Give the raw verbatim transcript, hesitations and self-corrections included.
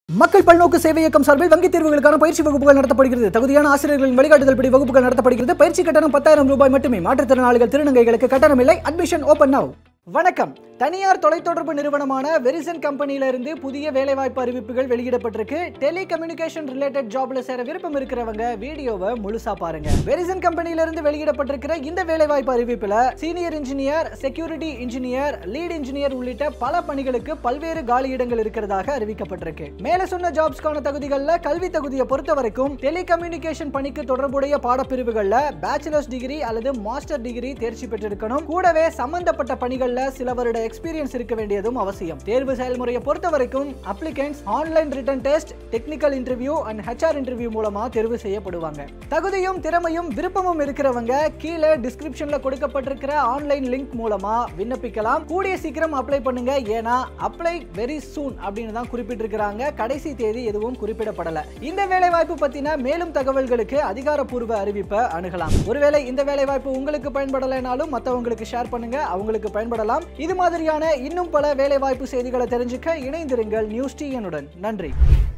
மக்கள் பல்நோக்கு சேவை இயக்கம் சார்பில் வங்கி தேர்வுகளுக்கான பயிற்சி வகுப்புகள் நடத்தப்படுகிறது. தகுதியான ஆசிரியர்களின் வழிகாட்டுதல்படி வகுப்புகள் நடத்தப்படுகிறது. பயிற்சி கட்டணம் பத்தாயிரம் ரூபாய் மட்டுமே. மாற்றுத்திறனாளிகள் திருநங்கைகளுக்கு கட்டணம் இல்லை. Admission open now. வணக்கம். தனியார் தொலைத்தொடர்பு நிறுவனமான வெரிசன் கம்பெனியிலிருந்து புதிய வேலைவாய்ப்பு அறிவிப்புகள் வெளியிடப்பட்டிருக்கு. டெலி கம்யூனிகேஷன் ரிலேட்டட் ஜாப்ல சேர விருப்பம் இருக்கிறவங்க வீடியோவை முழுசா பாருங்க. வெரிசன் கம்பெனியிலிருந்து வெளியிடப்பட்டிருக்கிற இந்த வேலைவாய்ப்பு அறிவிப்புல senior engineer, security engineer, lead engineer உள்ளிட்ட பல பணிகளுக்கு பல்வேறு காலியிடங்கள் இருக்கிறதாக அறிவிக்கப்பட்டிருக்கு. மேல சொன்ன ஜாப்ஸ்க்கான தகுதிகள்ல கல்வி தகுதியை பொறுத்த வரைக்கும் டெலி கம்யூனிகேஷன் பணிக்கு தொடர்புடைய பாடப்பிரிவுகள்ல பேச்சுலர்ஸ் டிகிரி அல்லது மாஸ்டர் டிகிரி தேர்ச்சி பெற்றிருக்கணும். கூடவே சம்பந்தப்பட்ட பணிகள்ல சில வருட எக்ஸ்பீரியன்ஸ் இருக்க வேண்டியதும் அவசியம். தேர்வு செயல்முறையை பொறுத்த வரைக்கும் applicants online written test, technical interview and HR interview மூலமா தேர்வு செய்யப்படுவாங்க. தகுதியும் திறமையும் விருப்பமும் இருக்கிறவங்க கீழே டிஸ்கிரிப்ஷன்ல கொடுக்கப்பட்டிருக்கிற ஆன்லைன் லிங்க் மூலமா விண்ணப்பிக்கலாம். கூடிய சீக்கிரம் அப்ளை பண்ணுங்க. ஏன்னா அப்ளை வெரி சூன் அப்படின்னு தான் குறிப்பிட்டிருக்கிறாங்க. கடைசி தேதி எதுவும் குறிப்பிடப்படல. இந்த வேலை வாய்ப்பு பத்தின மேலும் தகவல்களுக்கு அதிகாரப்பூர்வ அறிவிப்பை அணுகலாம். ஒருவேளை இந்த வேலை வாய்ப்பு உங்களுக்கு பயன்படலைனாலும் மற்றவங்களுக்கு ஷேர் பண்ணுங்க, அவங்களுக்கு பயன்படலாம். இது மாதிரியான இன்னும் பல வேலைவாய்ப்பு செய்திகளை தெரிஞ்சுக்க இணைந்திருங்கள் நியூஸ்டியனுடன். நன்றி.